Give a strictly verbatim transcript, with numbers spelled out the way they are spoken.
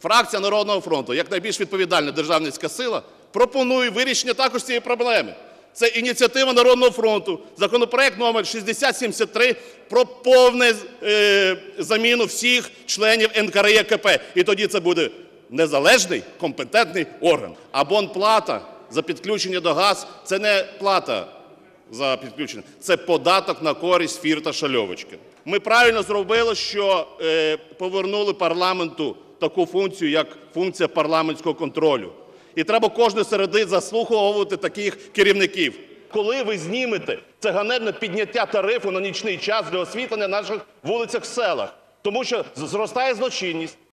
Фракція "Народного фронту", як найбільш відповідальна державницька сила, пропонує вирішення також цієї проблеми. Це ініціатива "Народного фронту", законопроект номер шістдесят сімдесят три про повну е, заміну всіх членів ен ка ре є ка пе. І тоді це буде незалежний, компетентний орган. Абонплата за підключення до газу – це не плата за підключення, це податок на користь Фірташа-Льовочкіна. Ми правильно зробили, що е, повернули парламенту таку функцію, як функція парламентського контролю. І треба кожної середи заслуховувати таких керівників. Коли ви знімете це ганебне підняття тарифу на нічний час для освітлення на наших вулицях в селах? Тому що зростає злочинність,